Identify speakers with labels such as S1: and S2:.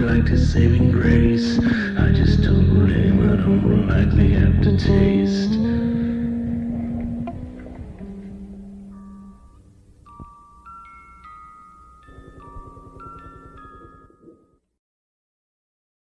S1: like his saving grace. I just told him I don't like the aftertaste.